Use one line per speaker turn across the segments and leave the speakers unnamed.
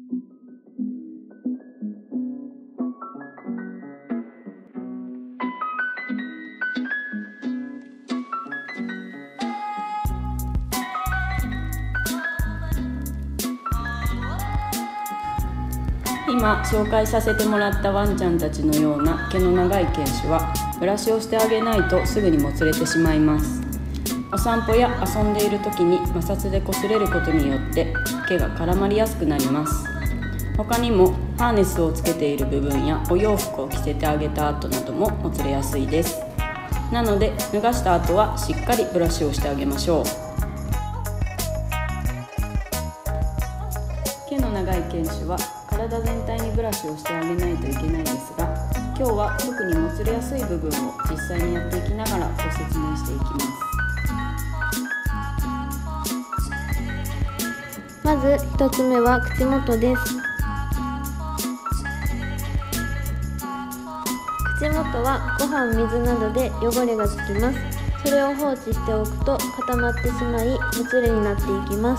今紹介させてもらったワンちゃんたちのような毛の長い犬種はブラシをしてあげないとすぐにもつれてしまいます。お散歩や遊んでいる時に摩擦で擦れることによって毛が絡まりやすくなります。他にもハーネスをつけている部分やお洋服を着せてあげた後などももつれやすいです。なので脱がした後はしっかりブラシをしてあげましょう。毛の長い犬種は体全体にブラシをしてあげないといけないですが、今日は特にもつれやすい部分を実際にやっていきながらご説明していきます。
まず1つ目は口元です。口元はご飯、水などで汚れがつきます。それを放置しておくと固まってしまい、もつれになっていきます。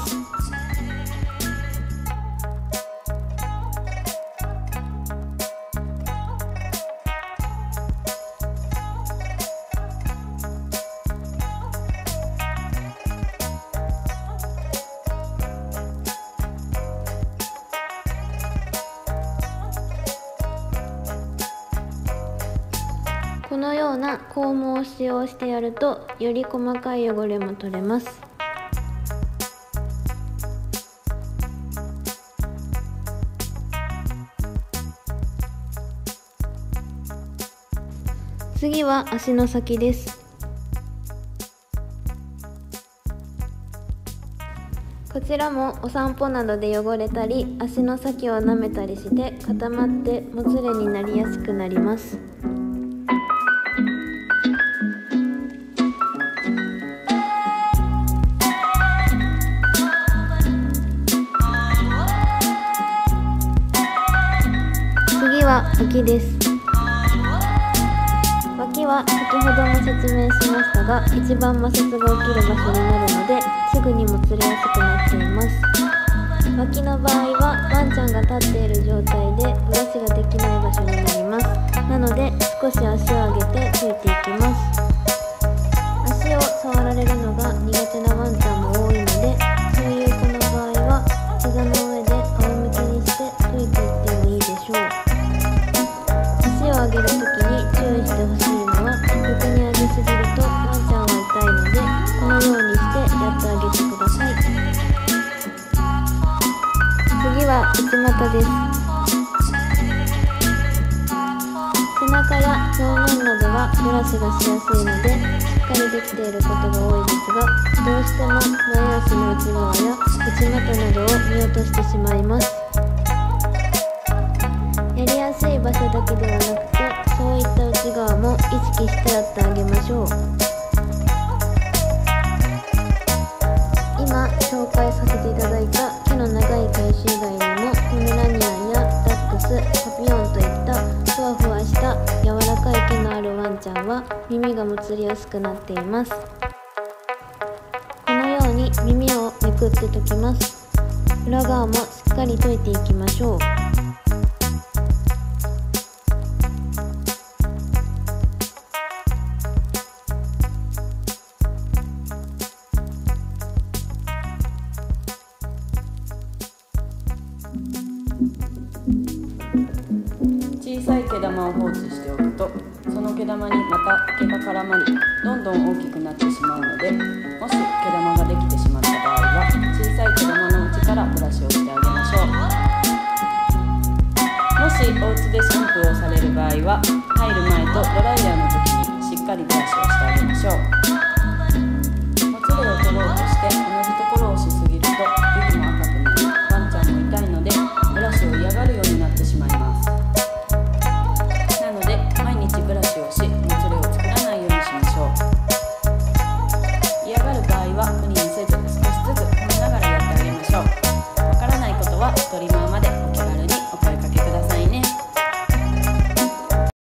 このようなコームを使用してやるとより細かい汚れも取れます。次は足の先です。こちらもお散歩などで汚れたり足の先を舐めたりして固まってもつれになりやすくなります。次は脇です。脇は先ほども説明しましたが、一番摩擦が起きる場所になるのですぐにもつれやすくなっています。脇の場合はワンちゃんが立っている状態でブラシができない場所になります。なので少し足を上げて拭いていきます。足を触られるのが苦手なワンちゃんも多いので、そういう子の場合は膝の上で仰向けにして拭いていってもいいでしょう。足を上げるときに注意してほしいのは、横に上げすぎるとワンちゃんは痛いので、このようにしてやってあげてください。次は内股です。背中や表面などはブラシがしやすいのでしっかりできていることが多いですが、どうしても前足の内側や内股などを見落としてしまいます。やりやすい場所だけではなくて、そういった内側も意識してやってあげましょう。今紹介させていただいた毛の長い犬種以外にもポメラニアンやダックス、パピヨンといったふわふわした柔らかい毛のあるワンちゃんは耳がもつれやすくなっています。このように耳をめくって解きます。裏側もしっかり解いていきましょう。
小さい毛玉を放置しておくと、その毛玉にまた毛が絡まり、どんどん大きくなってしまうので、もし毛玉ができてしまった場合は小さい毛玉のうちからブラシをしてあげましょう。もしお家でシャンプーをされる場合は、入る前とドライヤーの時にしっかりブラシをしてあげましょう。